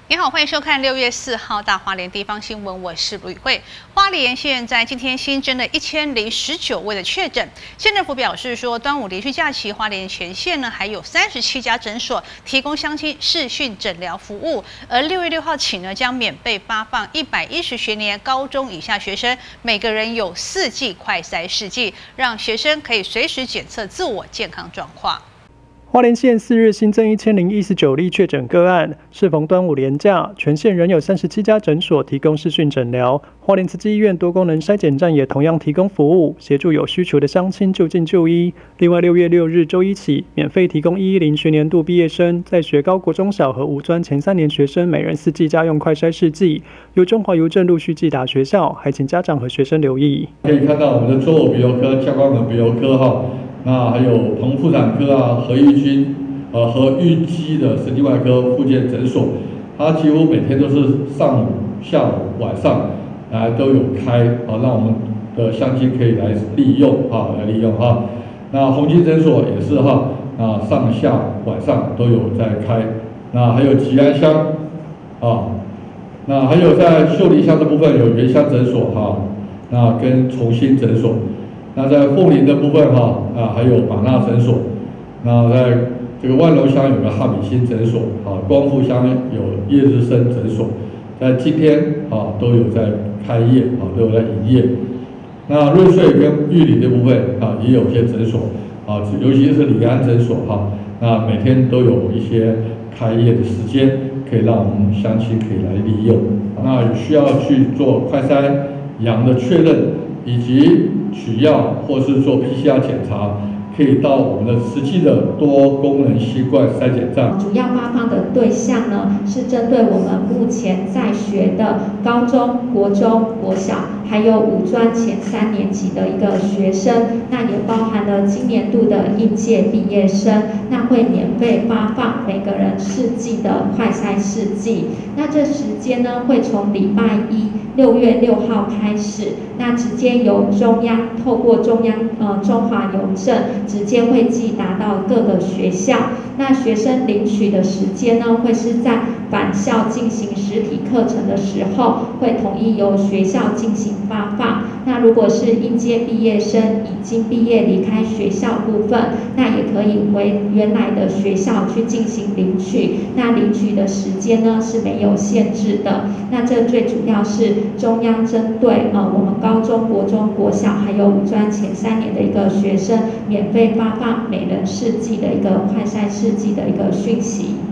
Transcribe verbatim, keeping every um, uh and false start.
你好，欢迎收看六月四号大花莲地方新闻，我是卢宇慧。花莲现在今天新增了一千零十九位的确诊，县政府表示说，端午连续假期，花莲全县呢还有三十七家诊所提供乡亲视讯诊疗服务，而六月六号起呢，将免费发放一百一十学年高中以下学生每个人有四剂快筛试剂，让学生可以随时检测自我健康状况。 花莲县四日新增一千零一十九例确诊个案，适逢端午连假，全县仍有三十七家诊所提供视讯诊疗。花莲慈济医院多功能筛检站也同样提供服务，协助有需求的乡亲就近就医。另外，六月六日周一起，免费提供一一零学年度毕业生在学高、国中小和五专前三年学生每人四剂家用快筛试剂，由中华邮政陆续寄达学校，还请家长和学生留意。 可以看到我们的周耳鼻喉科、加光耳鼻喉科哈。 那还有彭妇产科啊、何玉君、呃和玉基的神经外科复健诊所，它几乎每天都是上午、下午、晚上来都有开啊，让我们的乡亲可以来利用啊，来利用哈。那红金诊所也是哈，啊上下晚上都有在开。那还有吉安乡啊，那还有在秀林乡的部分有原乡诊所哈，那跟重新诊所。 那在凤林的部分哈啊，还有马纳诊所。那在这个万隆乡有个哈米新诊所啊，光复乡有叶日生诊所，在今天啊都有在开业啊，都有在营业。那瑞穗跟玉里的部分啊，也有些诊所啊，尤其是李安诊所哈，那每天都有一些开业的时间，可以让我们乡亲可以来利用。那需要去做快筛阳的确认，以及 取药或是做 P C R 检查，可以到我们的实际的多功能新冠筛检站。 主要发放的对象呢，是针对我们目前在学的高中、国中、国小，还有五专前三年级的一个学生。那也包含了今年度的应届毕业生。那会免费发放每个人四剂的快筛试剂。那这时间呢，会从礼拜一六月六号开始，那直接由中央 透过中央呃中华邮政直接会寄达到各个学校。那学生领取的时间呢，会是在返校进行实体课程的时候，会统一由学校进行发放。那如果是应届毕业生已经毕业离开学校部分，那也可以回原来的学校去进行领取。那领取的时间呢是没有限制的。那这最主要是中央针对呃我们高中国中国小还有五专前三年的一个学生，免费发放每人试剂的一个快筛试剂的一个讯息。